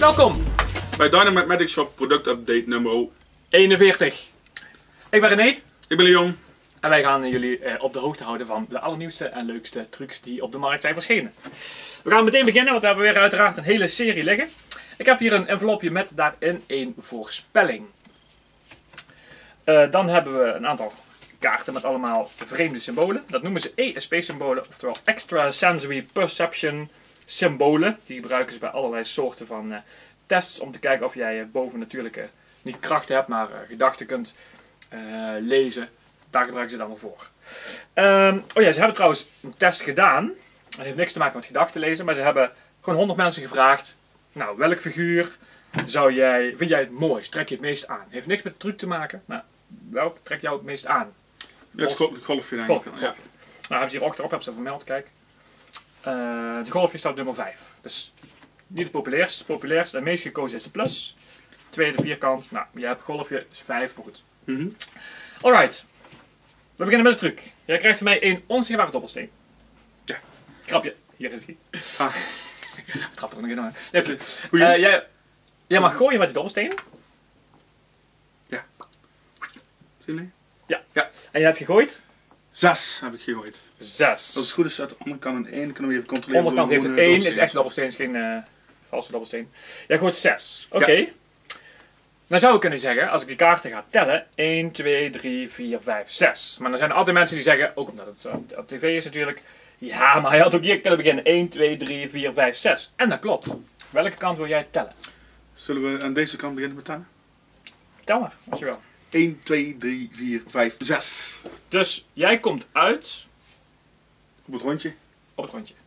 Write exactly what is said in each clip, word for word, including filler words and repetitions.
welkom bij Dynamite Magic Shop product update nummer eenenveertig. Ik ben René. Ik ben Leon. En wij gaan jullie eh, op de hoogte houden van de allernieuwste en leukste trucs die op de markt zijn verschenen. We gaan meteen beginnen, want we hebben weer uiteraard een hele serie liggen. Ik heb hier een envelopje met daarin een voorspelling. Uh, dan hebben we een aantal kaarten met allemaal vreemde symbolen. Dat noemen ze E S P-symbolen, oftewel Extra Sensory Perception symbolen. Die gebruiken ze bij allerlei soorten van uh, tests om te kijken of jij uh, bovennatuurlijke, niet krachten hebt, maar uh, gedachten kunt uh, lezen. Daar gebruiken ze het allemaal voor. Um, oh ja, ze hebben trouwens een test gedaan. Dat heeft niks te maken met gedachten lezen, maar ze hebben gewoon honderd mensen gevraagd. Nou, welk figuur zou jij, vind jij het mooist? Trek je het meest aan? Heeft niks met de truc te maken, maar welk trek jou het meest aan? Ja, het golfje denk ik. Golfje, golfje. Ja. Nou, hebben ze hier achterop hebben ze dat vermeld, kijk. Uh, de golfje staat nummer vijf. Dus niet de populairste. De populairste en meest gekozen is de plus. Tweede vierkant. Nou, jij hebt golfje, is vijf, maar goed. Mm-hmm. Alright. We beginnen met de truc. Jij krijgt van mij een onzichtbare dobbelsteen. Ja. Grapje. Hier is hij. Ah. Trap er nog in. Nee, uh, jij, jij mag gooien met die dobbelsteen. Ja. Zie je? Ja. Ja. En je hebt gegooid? Zes heb ik gegooid. Zes. Als het goed is, uit de andere kant een één. Kunnen we even controleren. De onderkant heeft een één. Is echt een dobbelsteen. Is geen uh, valse dobbelsteen. Jij gooit zes. Oké. Okay. Ja. Dan zou ik kunnen zeggen, als ik die kaarten ga tellen, één, twee, drie, vier, vijf, zes. Maar dan zijn er altijd mensen die zeggen, ook omdat het op, op tv is natuurlijk, ja, maar hij had ook hier kunnen beginnen. één, twee, drie, vier, vijf, zes. En dat klopt. Welke kant wil jij tellen? Zullen we aan deze kant beginnen met tellen? Tel maar, als je wil. één, twee, drie, vier, vijf, zes. Dus jij komt uit... Op het rondje? Op het rondje.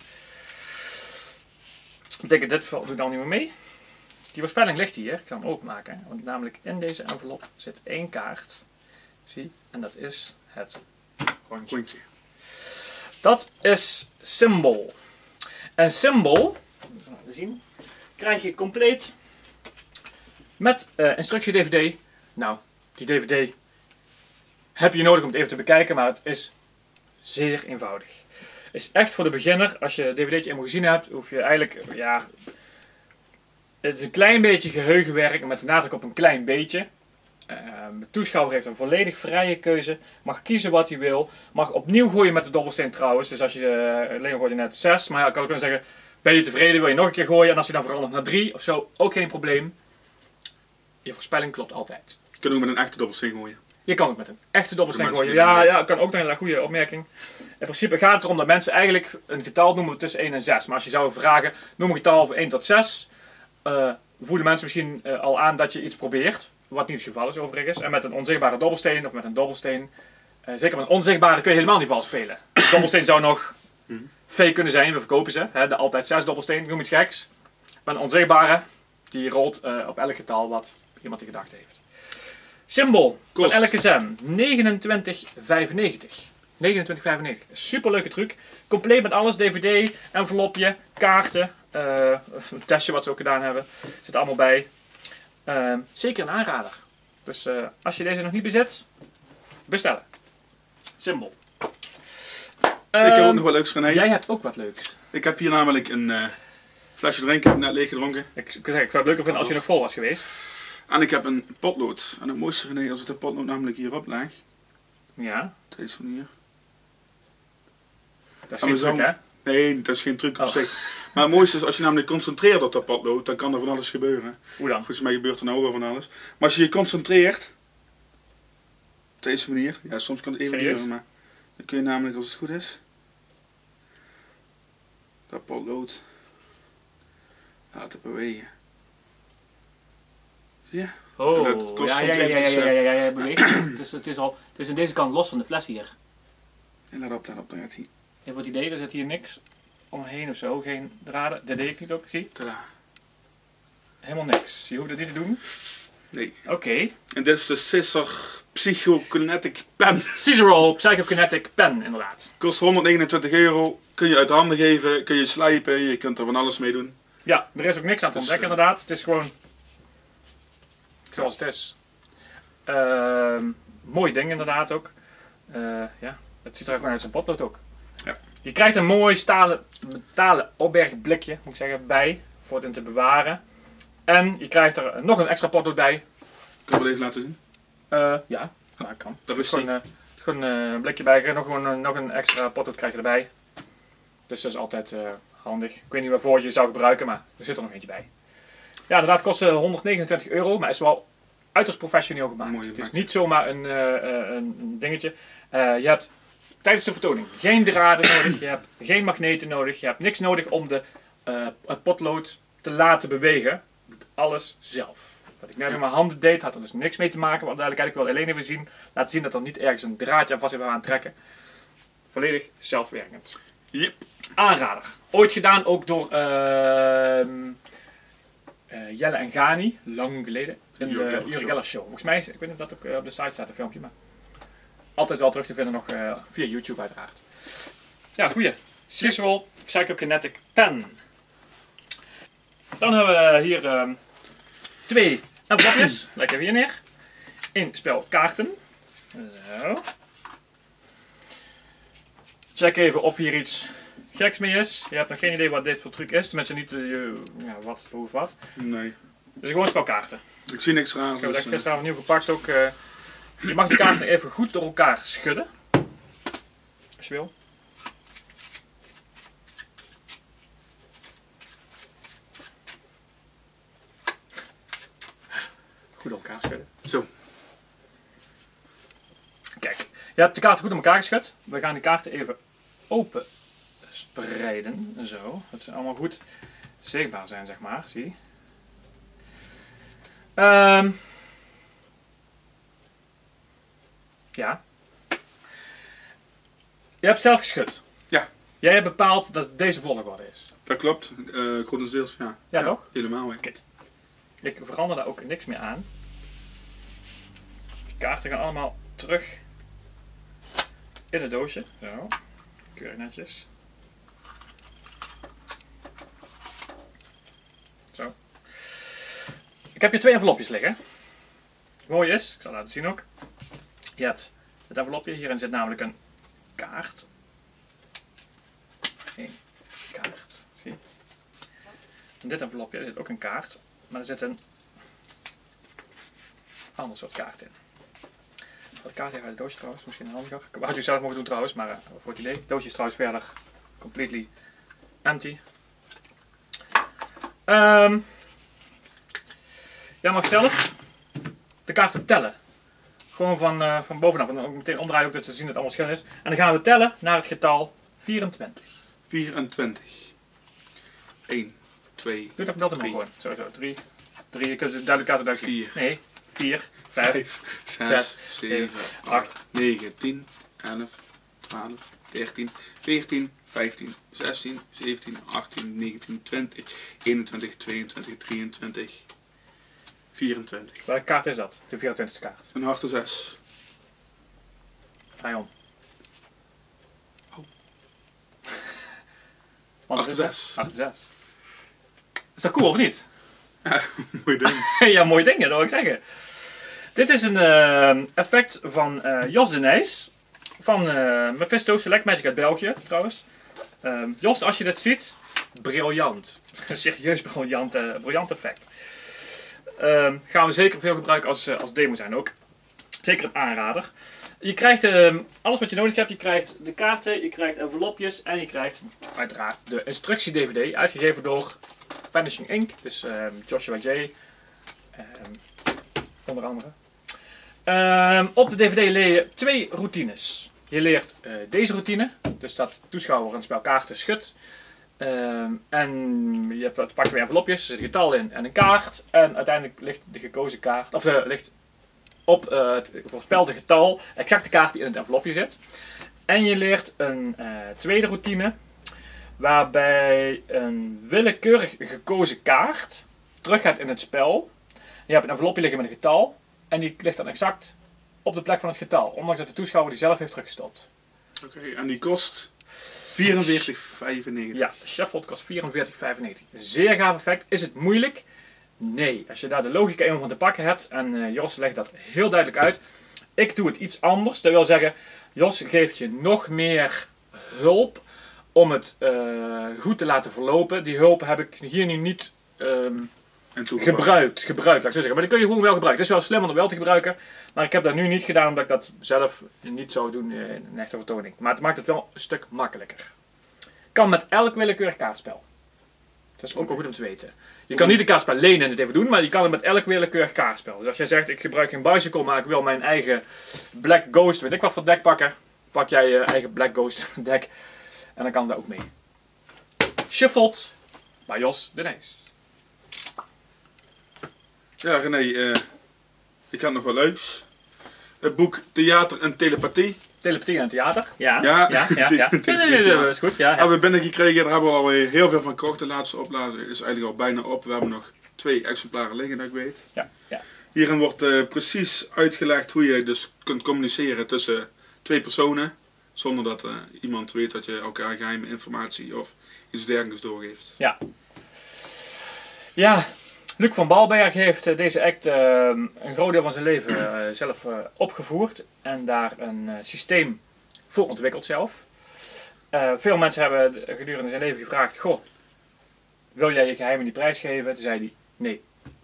Dat betekent dit doe ik dan niet meer mee. Die voorspelling ligt hier. Ik zal hem openmaken. Want namelijk in deze envelop zit één kaart. Zie, en dat is het rondje. rondje. Dat is symbool. En symbool, dat zullen we zien, krijg je compleet met uh, instructie-D V D. Nou, die D V D heb je nodig om het even te bekijken, maar het is zeer eenvoudig. Het is echt voor de beginner. Als je het D V D'tje eenmaal gezien hebt, hoef je eigenlijk, ja, het is een klein beetje geheugenwerk met de nadruk op een klein beetje. Uh, de toeschouwer heeft een volledig vrije keuze, mag kiezen wat hij wil, mag opnieuw gooien met de dobbelsteen trouwens. Dus als je, uh, Leon gooide net zes, maar ja, ik kan ook kunnen zeggen, ben je tevreden, wil je nog een keer gooien? En als je dan verandert naar drie of zo, ook geen probleem. Je voorspelling klopt altijd. Kunnen we met een echte dobbelsteen gooien? Je kan het met een echte dobbelsteen gooien. Ja, ja, kan ook nog een goede opmerking. In principe gaat het erom dat mensen eigenlijk een getal noemen tussen één en zes. Maar als je zou vragen, noem een getal van één tot zes, uh, voelen mensen misschien uh, al aan dat je iets probeert. Wat niet het geval is overigens. En met een onzichtbare dobbelsteen of met een dobbelsteen, uh, zeker met een onzichtbare kun je helemaal niet vals spelen. De dobbelsteen zou nog fake kunnen zijn, we verkopen ze. Hè, de altijd zes dobbelsteen, noem iets geks. Maar een onzichtbare, die rolt uh, op elk getal wat iemand in gedachten heeft. Symbool van elke zem, negenentwintig vijfennegentig. negenentwintig vijfennegentig. Superleuke truc. Compleet met alles, D V D, envelopje, kaarten, uh, een testje wat ze ook gedaan hebben. Zit allemaal bij. Uh, zeker een aanrader. Dus uh, als je deze nog niet bezit, bestellen. Symbool. Ik heb ook nog wat leuks, René. Jij hebt ook wat leuks. Ik heb hier namelijk een uh, flesje drinken, net leeg gedronken. Ik, ik, zeg, ik zou het leuker vinden als je nog vol was geweest. En ik heb een potlood. En het mooiste, René, als ik de potlood namelijk hierop leg. Ja. Op deze manier. Dat is geen truc, hè? Nee, dat is geen truc op oh. zich. Maar het mooiste is, als je namelijk concentreert op dat potlood, dan kan er van alles gebeuren. Hoe dan? Volgens mij gebeurt er nou wel van alles. Maar als je je concentreert, op deze manier, ja, soms kan het even duren, maar dan kun je namelijk, als het goed is, dat potlood laten bewegen. Zie je? Oh, dat ja, ja, ja, ja, ja, ja, ja, ja, beweegt. het, is, het, is al, het is aan deze kant los van de fles hier. En let op, let op, dan gaat hij. En voor het idee, er zit hier niks omheen of zo, geen draden. Dat deed ik niet ook, zie. Tada. Helemaal niks. Je hoeft het niet te doen? Nee. Oké. Okay. En dit is de Scissor Psychokinetic Pen. Scissor Psychokinetic Pen, inderdaad. Kost honderdnegenentwintig euro. Kun je uit de handen geven, kun je slijpen, je kunt er van alles mee doen. Ja, er is ook niks aan te ontdekken, dus, uh, inderdaad. Het is gewoon zoals het is. Uh, mooi ding inderdaad ook. Uh, ja, het ziet er gewoon uit zijn potlood ook. Ja. Je krijgt een mooi stalen, metalen opbergblikje, moet ik zeggen, bij, voor het in te bewaren. En je krijgt er nog een extra potlood bij. Kun je wel even laten zien? Uh, ja, dat kan. Dat is gewoon, uh, gewoon uh, een blikje bij, nog, gewoon, uh, nog een extra potlood krijg je erbij. Dus dat is altijd uh, handig. Ik weet niet waarvoor je je zou gebruiken, maar er zit er nog eentje bij. Ja, inderdaad kost uh, honderdnegenentwintig euro, maar is wel uiterst professioneel gemaakt. Mooi, het is niet zomaar een, uh, een, een dingetje. Uh, je hebt tijdens de vertoning geen draden nodig, je hebt geen magneten nodig, je hebt niks nodig om de, uh, het potlood te laten bewegen. Je doet alles zelf. Wat ik net met mijn handen deed, had er dus niks mee te maken. Wat duidelijk eigenlijk wel alleen even zien, laten zien dat er niet ergens een draadje aan vast is waar we aan trekken. Volledig zelfwerkend. Yep. Aanrader. Ooit gedaan ook door uh, uh, Jelle en Gani, lang geleden. In de Uri Geller Show. Volgens mij, ik weet niet of dat ook uh, op de site staat, een filmpje, maar altijd wel terug te vinden nog uh, via YouTube uiteraard. Ja, goeie. Cisual Psychokinetic Pen. Dan hebben we hier uh, twee envelopjes. Leg even hier neer. Eén spel kaarten. Zo. Check even of hier iets geks mee is. Je hebt nog geen idee wat dit voor truc is. Tenminste niet uh, ja, wat, hoe of wat. Nee. Dus gewoon spelkaarten. Ik zie niks raars. Ik heb het dus, gisteravond nieuw gepakt ook. Uh, je mag de kaarten even goed door elkaar schudden. Als je wil. Goed door elkaar schudden. Zo. Kijk, je hebt de kaarten goed door elkaar geschud. We gaan die kaarten even open spreiden. Zo. Dat ze allemaal goed zichtbaar zijn, zeg maar. Zie je. Um, ja. Je hebt zelf geschud. Ja. Jij hebt bepaald dat het deze volgorde is. Dat klopt. Uh, grotendeels, ja. Ja, ja, toch? Helemaal. Hè. Kijk. Ik verander daar ook niks meer aan. De kaarten gaan allemaal terug in het doosje. Zo. Keurig netjes. Zo. Ik heb hier twee envelopjes liggen. Mooi is, ik zal laten zien ook. Je hebt het envelopje, hierin zit namelijk een kaart. Eén kaart, zie je. In dit envelopje zit ook een kaart, maar er zit een ander soort kaart in. De kaart even uit het doosje trouwens, misschien handiger. Had je zelf mogen doen trouwens, maar uh, voor het idee. Het doosje is trouwens verder completely empty. Um, Jij mag zelf de kaarten tellen. Gewoon van, uh, van bovenaf. En ook meteen omdraaien ook dat ze zien dat het allemaal schil is. En dan gaan we tellen naar het getal vierentwintig. vierentwintig. één, twee, Doe het even dat gewoon. Zo, zo. drie. drie. Je kunt het duidelijk laten duidelijk. vier. Nee. vier. vijf. zes, zeven, acht, negen, tien, elf, twaalf, dertien, veertien, vijftien, zestien, zeventien, achttien, negentien, twintig, eenentwintig, tweeëntwintig, drieëntwintig, vierentwintig. Welke kaart is dat? De vierentwintigste kaart. Een harte zes. Draai om. Oh. harte zes. harte zes. Is dat cool of niet? Ja, mooi ding. Ja, mooi ding, dat wil ik zeggen. Dit is een uh, effect van uh, Jos de Nijs. Van uh, Mephisto Select Magic uit België, trouwens. Uh, Jos, als je dit ziet, briljant. Serieus briljant, uh, briljant effect. Uh, gaan we zeker veel gebruiken als, uh, als demo zijn ook. Zeker een aanrader. Je krijgt uh, alles wat je nodig hebt. Je krijgt de kaarten, je krijgt envelopjes en je krijgt uiteraard de instructie-D V D. Uitgegeven door Vanishing Ink, dus uh, Joshua J. Uh, onder andere. Uh, op de D V D leer je twee routines. Je leert uh, deze routine, dus dat de toeschouwer een spel kaarten schudt. Uh, en je hebt, pakt twee envelopjes, er zit een getal in en een kaart. En uiteindelijk ligt de gekozen kaart, of uh, ligt op uh, het voorspelde getal exact de kaart die in het envelopje zit. En je leert een uh, tweede routine, waarbij een willekeurig gekozen kaart terug gaat in het spel. Je hebt een envelopje liggen met een getal en die ligt dan exact op de plek van het getal, ondanks dat de toeschouwer die zelf heeft teruggestopt. Oké, okay, en die kost vierenveertig vijfennegentig. Ja, Shuffled kost vierenveertig vijfennegentig. Zeer gaaf effect. Is het moeilijk? Nee. Als je daar de logica in van te pakken hebt, en uh, Jos legt dat heel duidelijk uit. Ik doe het iets anders. Dat wil zeggen, Jos geeft je nog meer hulp om het uh, goed te laten verlopen. Die hulp heb ik hier nu niet um, En toegepast. gebruikt, gebruikt, laat ik zo zeggen. Maar die kun je gewoon wel gebruiken. Het is wel slim om dat wel te gebruiken. Maar ik heb dat nu niet gedaan omdat ik dat zelf niet zou doen in een echte vertoning. Maar het maakt het wel een stuk makkelijker. Kan met elk willekeurig kaartspel. Dat is ook wel goed om te weten. Je kan niet een kaartspel lenen en het even doen, maar je kan het met elk willekeurig kaartspel. Dus als jij zegt, ik gebruik een bicycle, maar ik wil mijn eigen Black Ghost, weet ik wat voor deck pakken. Pak jij je eigen Black Ghost deck en dan kan dat ook mee. Shuffled bij Jos de Nijs. Ja, René, uh, ik had nog wel leuks. Het boek Theater en Telepathie. Telepathie en theater? Ja. Ja, ja, ja, ja. Nee, nee, nee, dat is goed. Ja, ja. Hebben we binnengekregen, daar hebben we alweer heel veel van gekocht. De laatste oplage is eigenlijk al bijna op. We hebben nog twee exemplaren liggen, dat ik weet. Ja, ja. Hierin wordt uh, precies uitgelegd hoe je dus kunt communiceren tussen twee personen. Zonder dat uh, iemand weet dat je elkaar geheime informatie of iets dergelijks doorgeeft. Ja. Ja. Luc van Balberg heeft uh, deze act uh, een groot deel van zijn leven uh, zelf uh, opgevoerd en daar een uh, systeem voor ontwikkeld zelf. Uh, veel mensen hebben gedurende zijn leven gevraagd, goh, wil jij je geheimen niet prijsgeven? Toen zei hij, nee.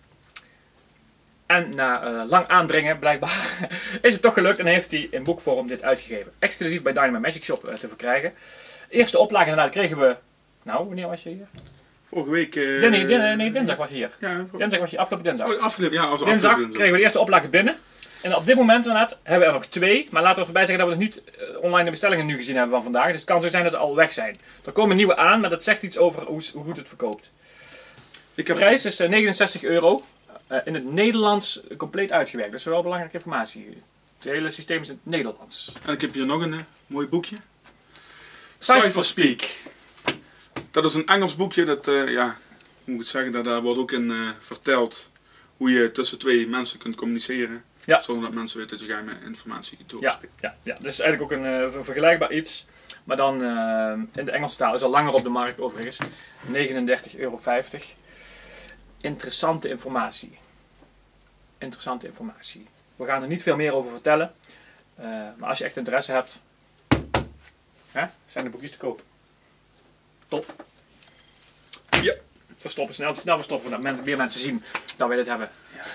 En na uh, lang aandringen, blijkbaar, is het toch gelukt en heeft hij in boekvorm dit uitgegeven. Exclusief bij Dynamite Magic Shop uh, te verkrijgen. Eerste oplage inderdaad kregen we, nou, wanneer was je hier? Vorige week... Uh, nee, nee, nee, nee, dinsdag was je hier. Ja, dinsdag was je, afgelopen dinsdag. Oh, afgelopen, ja, als dinsdag afgelopen kregen we de eerste oplage binnen. En op dit moment inderdaad hebben we er nog twee. Maar laten we voorbij zeggen dat we nog niet online de bestellingen nu gezien hebben van vandaag. Dus het kan zo zijn dat ze al weg zijn. Er komen nieuwe aan, maar dat zegt iets over hoe, hoe goed het verkoopt. Ik heb... De prijs is uh, negenenzestig euro. Uh, in het Nederlands compleet uitgewerkt. Dat is wel belangrijke informatie. Het hele systeem is in het Nederlands. En ik heb hier nog een uh, mooi boekje. Cypherspeak. Dat is een Engels boekje. Dat, uh, ja, hoe moet ik het zeggen, dat, daar wordt ook in uh, verteld hoe je tussen twee mensen kunt communiceren. Ja. Zonder dat mensen weten dat je geheime informatie doorspreekt. Ja, ja, ja, dat is eigenlijk ook een uh, vergelijkbaar iets. Maar dan uh, in de Engelse taal. Is al langer op de markt overigens. negenendertig euro vijftig. Interessante informatie. Interessante informatie. We gaan er niet veel meer over vertellen. Uh, maar als je echt interesse hebt, hè, zijn de boekjes te koop. Top. Ja. Verstoppen, snel, snel verstoppen, zodat men, meer mensen zien dat wij dit hebben. Ja.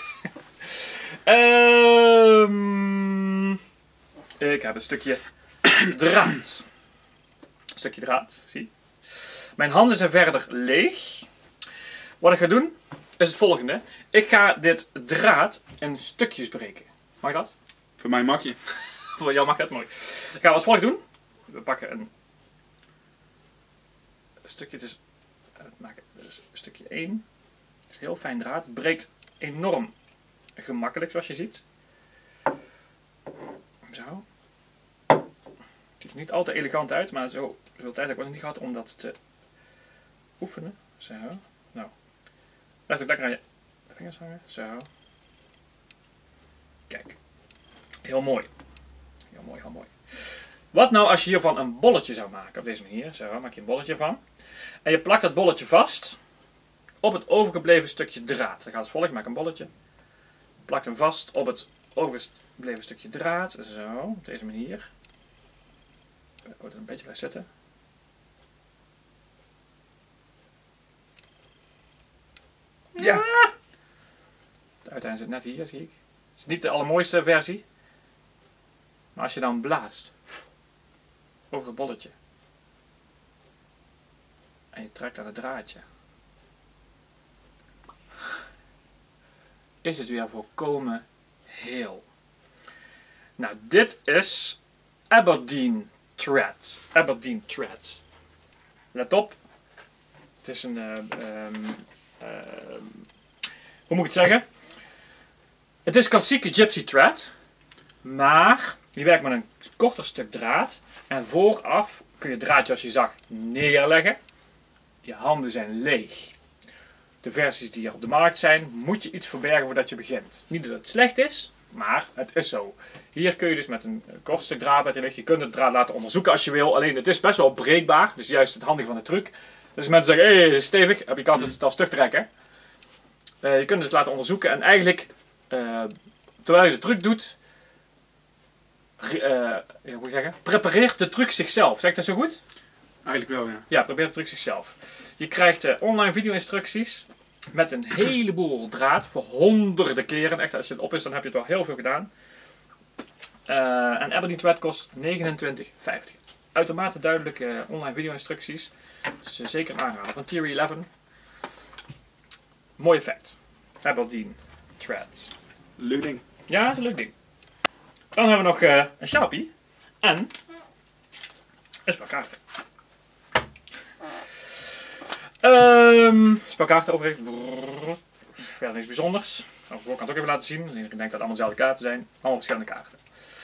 um, ik heb een stukje draad. Een stukje draad, zie. Mijn handen zijn verder leeg. Wat ik ga doen, is het volgende. Ik ga dit draad in stukjes breken. Mag dat? Voor mij mag je. Voor jou mag het, mooi. Ik ga als volgt doen. We pakken een, een stukje, dus, maken dus een stukje één. Het is heel fijn draad. Het breekt enorm gemakkelijk, zoals je ziet. Zo. Het ziet er niet al te elegant uit, maar zo veel tijd heb ik nog niet gehad om dat te oefenen. Zo. Nou. Blijf ook lekker aan je vingers hangen. Zo. Kijk. Heel mooi. Heel mooi, heel mooi. Wat nou als je hiervan een bolletje zou maken? Op deze manier. Zo, maak je een bolletje van. En je plakt dat bolletje vast op het overgebleven stukje draad. Dan gaat het volgen. Maak een bolletje. Plakt hem vast op het overgebleven stukje draad. Zo, op deze manier. Oh, dat een beetje blijft zitten. Ja. De uiteindelijk zit net hier, zie ik. Het is niet de allermooiste versie. Maar als je dan blaast over het bolletje en je trekt aan het draadje, is het weer volkomen heel. Nou, dit is Aberdeen Thread. Aberdeen Thread. Let op. Het is een... Uh, um, uh, hoe moet ik het zeggen? Het is klassieke Gypsy Thread. Maar je werkt met een korter stuk draad. En vooraf kun je het draadje, als je zag, neerleggen. Je handen zijn leeg. De versies die er op de markt zijn, moet je iets verbergen voordat je begint. Niet dat het slecht is, maar het is zo. Hier kun je dus met een kort stuk draad met je ligt. Je kunt het draad laten onderzoeken als je wil. Alleen het is best wel breekbaar. Dus juist het handige van de truc. Dus mensen zeggen, hé, hey, stevig, heb je kans het al stuk trekken. Uh, je kunt het dus laten onderzoeken. En eigenlijk, uh, terwijl je de truc doet, uh, hoe moet ik zeggen, prepareert de truc zichzelf. Zeg ik dat zo goed? Eigenlijk wel, ja. Ja, prepareert de truc zichzelf. Je krijgt uh, online video-instructies. Met een heleboel draad voor honderden keren. Echt, als je het op is, dan heb je het wel heel veel gedaan. Uh, en Aberdeen Thread kost negenentwintig vijftig. Uitermate duidelijke uh, online video-instructies. Dus uh, zeker een aanrader. Van Tier elf. Mooi effect. Aberdeen Thread. Leuk ding. Ja, dat is een leuk ding. Dan hebben we nog uh, een Sharpie. En een spelkaart. Um, spelkaarten overigens. Verder niks bijzonders. Nou, ik kan het ook even laten zien. Ik denk dat het allemaal dezelfde kaarten zijn. Allemaal verschillende kaarten.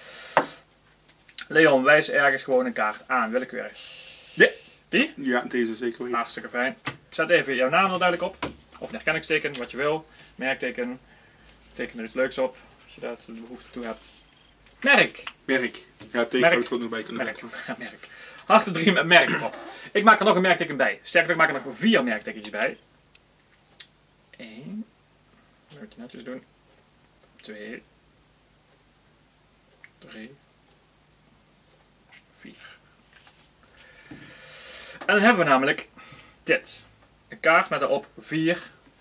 Leon, wijs ergens gewoon een kaart aan. Willekeurig. Ja. Die? Ja, deze zeker weer. Hartstikke fijn. Zet even jouw naam er duidelijk op. Of een herkenningsteken, wat je wil. Merkteken. Teken er iets leuks op. Als je daar de behoefte toe hebt. Merk. Merk. Ja, teken merk. zou ik er ook nog bij kunnen merk. Ja, merk. Harten drie met merk erop. Ik maak er nog een merkteken bij. Sterker nog, ik maak er nog vier merktekentjes bij. Eén. Dat moet je netjes doen. Twee. Drie. Vier. En dan hebben we namelijk dit. Een kaart met erop vier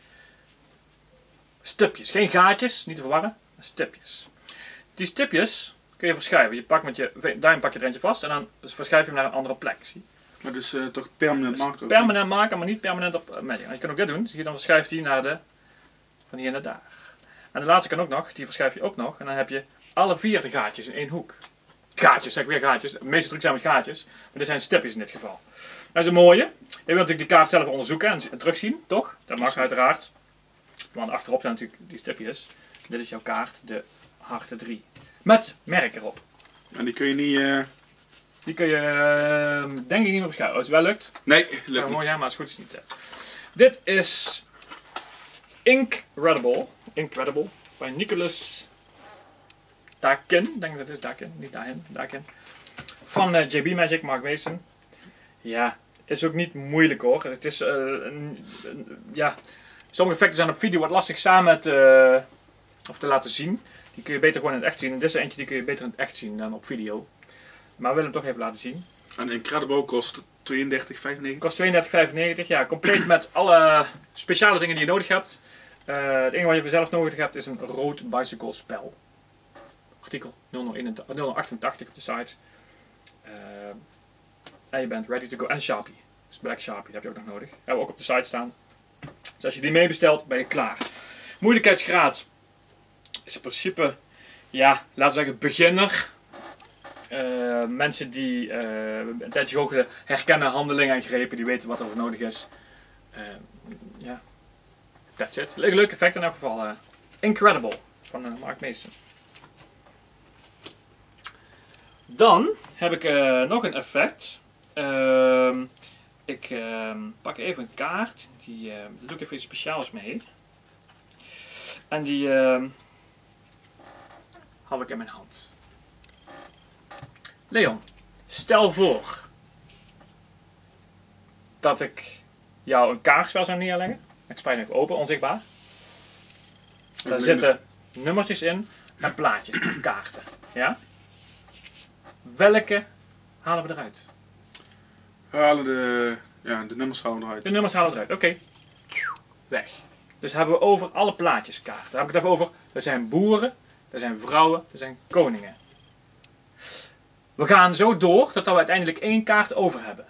stipjes. Geen gaatjes, niet te verwarren. Stipjes. Die stipjes kun je verschuiven. Je pakt met je duim pak je er eentje vast en dan verschuif je hem naar een andere plek. Zie? Maar dus uh, toch permanent dus maken? Permanent maken, maar niet permanent op uh, Magic. Je kan ook dit doen. Zie je, dan verschuift hij naar de, van hier naar daar. En de laatste kan ook nog, die verschuif je ook nog. En dan heb je alle vier de gaatjes in één hoek. Gaatjes, zeg ik weer gaatjes. De meeste trucs zijn met gaatjes. Maar dit zijn stipjes in dit geval. Dat is een mooie. Je wilt natuurlijk die kaart zelf onderzoeken en, en terugzien, toch? Dat mag uiteraard. Want achterop zijn natuurlijk die stipjes. Dit is jouw kaart, de harten drie. Met merk erop. En die kun je niet... Uh... Die kun je uh, denk ik niet meer verschuiven. Als het wel lukt. Nee, lukt ja, niet. Mooi, ja, maar als het goed is niet. Hè. Dit is Incredible. Incredible. Bij Nicholas Dakin. Denk dat het is Dakin. Niet daarin. Dakin. Van uh, J B Magic, Mark Mason. Ja, is ook niet moeilijk hoor. Het is, uh, een, een, ja... Sommige effecten zijn op video wat lastig samen te, uh, of te laten zien. Die kun je beter gewoon in het echt zien. En dit is eentje die kun je beter in het echt zien dan op video. Maar we willen hem toch even laten zien. En Incredible kost tweeëndertig vijfennegentig. Kost tweeëndertig vijfennegentig. Ja, compleet met alle speciale dingen die je nodig hebt. Uh, het enige wat je voor zelf nodig hebt is een rood bicycle spel. Artikel nul nul achtentachtig op de site. Uh, en je bent ready to go. En Sharpie. Dus Black Sharpie, dat heb je ook nog nodig. Hebben we ook op de site staan. Dus als je die meebestelt, ben je klaar. Moeilijkheidsgraad is in principe, ja, laten we zeggen beginner. Uh, mensen die uh, een tijdje goochelen herkennen handelingen en grepen, die weten wat er voor nodig is. Ja, uh, yeah. That's it. Leuk, leuk effect in elk geval. Uh, Incredible van uh, Mark Mason. Dan heb ik uh, nog een effect. Uh, ik uh, pak even een kaart. Die, uh, daar doe ik even iets speciaals mee. En die uh, hou ik in mijn hand. Leon, stel voor dat ik jou een kaartspel zou neerleggen. Ik spreid hem even open, onzichtbaar. Daar zitten nummertjes in en plaatjes, kaarten. Ja? Welke halen we eruit? We halen de, ja, de nummers halen we eruit. De nummers halen we eruit, oké. Okay. Weg. Dus hebben we over alle plaatjeskaarten. Daar heb ik het even over. Er zijn boeren, er zijn vrouwen, er zijn koningen. We gaan zo door totdat we uiteindelijk één kaart over hebben.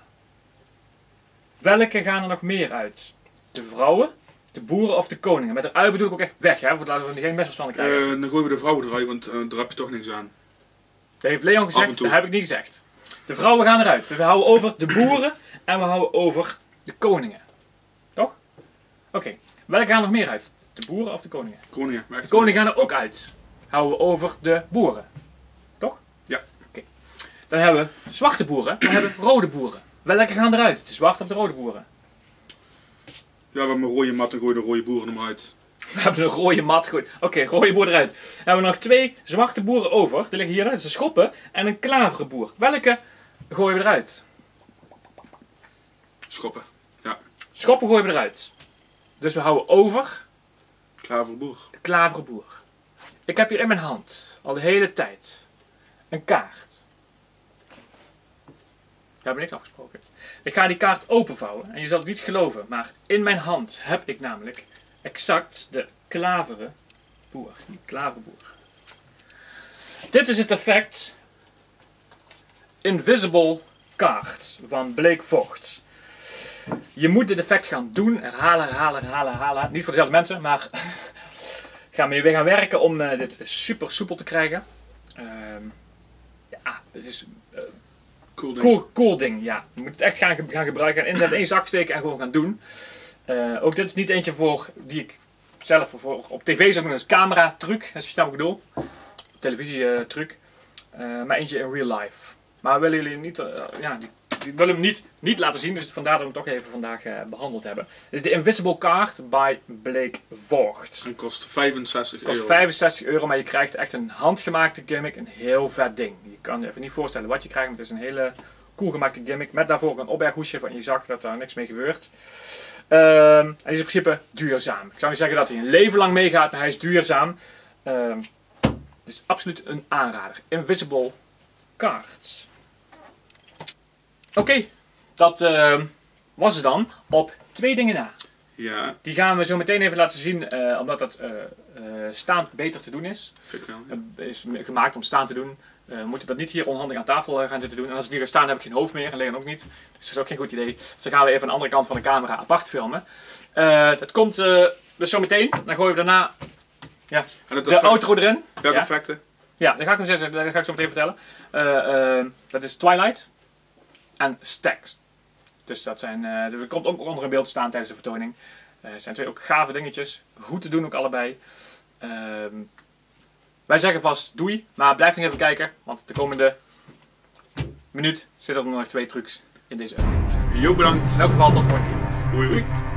Welke gaan er nog meer uit? De vrouwen, de boeren of de koningen? Met eruit bedoel ik ook echt weg, hè? Voor laten we geen misverstanden krijgen. Uh, dan gooien we de vrouwen eruit, want uh, daar heb je toch niks aan. Dat heeft Leon gezegd, dat heb ik niet gezegd. De vrouwen gaan eruit. We houden over de boeren en we houden over de koningen. Toch? Oké. Okay. Welke gaan er nog meer uit? De boeren of de koningen? Koningen. De koningen gaan er ook uit. Houden we over de boeren. Toch? Ja. Oké. Okay. Dan hebben we zwarte boeren. Dan hebben we rode boeren. Welke gaan eruit? De zwarte of de rode boeren? Ja, we hebben een rode mat en gooien de rode boeren eruit. We hebben een rode mat gegooid. Oké, okay, rode boer eruit. Dan hebben we nog twee zwarte boeren over. Die liggen hier. Dat is een schoppen en een klaveren boer. Welke gooien we eruit? Schoppen, ja. Schoppen gooien we eruit. Dus we houden over... Klaverboer. De klaveren boer. Ik heb hier in mijn hand, al de hele tijd, een kaart. We hebben niks afgesproken. Ik ga die kaart openvouwen en je zal het niet geloven, maar in mijn hand heb ik namelijk exact de klaveren boer. Die klaverboer. Dit is het effect Invisible Card van Blake Vogt. Je moet dit effect gaan doen, herhalen, herhalen, herhalen, herhalen. Niet voor dezelfde mensen, maar gaan we weer gaan werken om uh, dit super soepel te krijgen. Uh, ja, dit is uh, cool, ding. Cool, cool ding. Ja, je moet het echt gaan, gaan gebruiken, gaan inzetten, in één zak steken en gewoon gaan doen. Uh, ook dit is niet eentje voor die ik zelf voor, op tv zou doen, als camera truc, als je snap wat ik bedoel. Televisie uh, truc. Uh, maar eentje in real life. Maar willen jullie niet, uh, ja, die, die willen hem niet, niet laten zien, dus vandaar dat we hem toch even vandaag uh, behandeld hebben. Dit is de Invisible Card by Blake Vogt. En kost vijfenzestig euro. Kost vijfenzestig euro, maar je krijgt echt een handgemaakte gimmick, een heel vet ding. Je kan je even niet voorstellen wat je krijgt, maar het is een hele cool gemaakte gimmick. Met daarvoor een opberghoesje van je zak, dat daar niks mee gebeurt. Uh, en die is in principe duurzaam. Ik zou niet zeggen dat hij een leven lang meegaat, maar hij is duurzaam. Uh, het is absoluut een aanrader. Invisible Cards. Oké, okay, dat uh, was het dan op twee dingen na. Ja. Die gaan we zo meteen even laten zien, uh, omdat dat uh, uh, staand beter te doen is. Vind ik wel, ja. Het uh, is gemaakt om staan te doen. Uh, we moeten dat niet hier onhandig aan tafel uh, gaan zitten doen. En als ik nu ga staan heb ik geen hoofd meer en liggen ook niet. Dus dat is ook geen goed idee. Dus dan gaan we even aan de andere kant van de camera apart filmen. Uh, dat komt uh, dus zo meteen. Dan gooien we daarna ja, de effect, outro erin. Welke ja. effecten? Ja, dat ga ik, hem zeggen, dat ga ik zo meteen vertellen. Uh, uh, dat is Twilight en Stacks. Dus dat zijn, uh, dat komt ook onder in beeld te staan tijdens de vertoning. Het uh, zijn twee ook gave dingetjes. Goed te doen ook allebei. Uh, wij zeggen vast doei, maar blijf nog even kijken. Want de komende minuut zitten er nog twee trucs in deze update. Jo, bedankt. In elk geval tot volgende keer. Doei. Doei.